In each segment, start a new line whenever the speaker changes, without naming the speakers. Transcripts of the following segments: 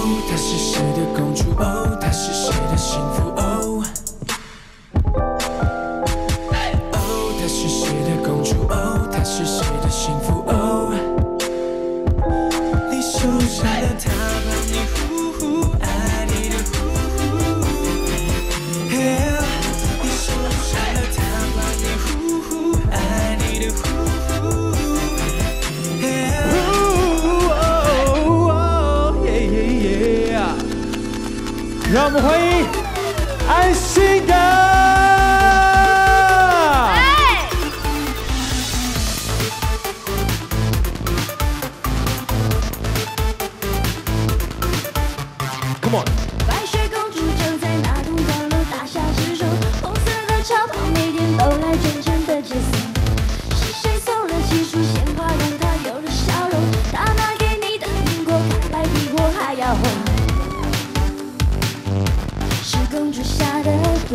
她是谁的公主？哦，她是谁的幸福？哦，哦，她是谁的公主？哦，她是谁的幸福？哦，你受伤了，她帮你呼呼，爱你的呼呼。Yeah, 你受伤了，她帮你呼呼，爱你的呼呼。
让我们欢迎安心的。Come on。
白雪公主就在那栋高楼大厦之中，红色的潮袍每天都来真正的角色。是谁送了几束鲜花，让她有了笑容？她拿给你的苹果，看来比我还要红。是公主下的毒，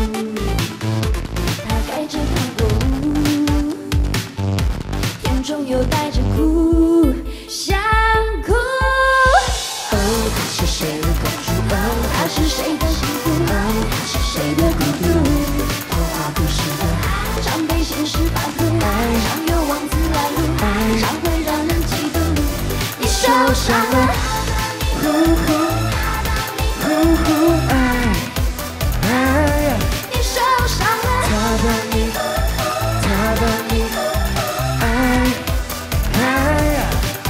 她盖着糖果屋，眼中又带着哭，想哭。
哦，她是谁的公主？哦，
她是谁的幸福？
哦，她是谁的孤独？童话故事的爱，
常被现实摆布，常有王子来路，常会让人嫉妒。你受伤了，
呼呼呼呼，爱爱，
你受伤了，
她帮你，她帮你，爱爱。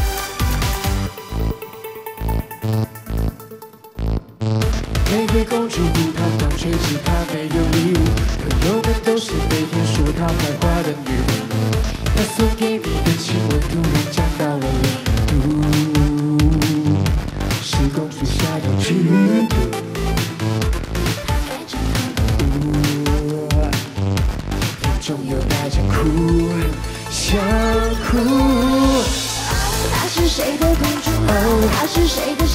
玫瑰公主不堂堂，却只她没有礼物，朋友们都是每天说她坏话的女人。她送给你的亲吻，突然降到了0度，是公主下的剧毒。
盖着糖果
眼中又带着哭，想哭。
她是谁的公主？她是谁的